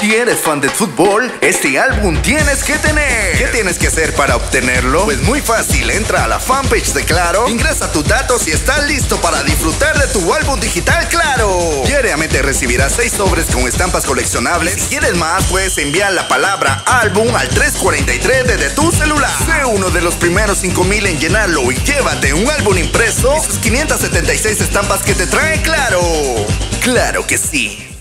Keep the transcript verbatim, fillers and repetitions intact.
Si eres fan del fútbol, este álbum tienes que tener. ¿Qué tienes que hacer para obtenerlo? Pues muy fácil, entra a la fanpage de Claro, ingresa tus datos y estás listo para disfrutar de tu álbum digital Claro. Diariamente recibirás seis sobres con estampas coleccionables. Si quieres más, puedes enviar la palabra álbum al tres cuarenta y tres desde tu celular. Sé uno de los primeros cinco mil en llenarlo y llévate un álbum impreso y sus quinientas setenta y seis estampas que te trae Claro. Claro que sí.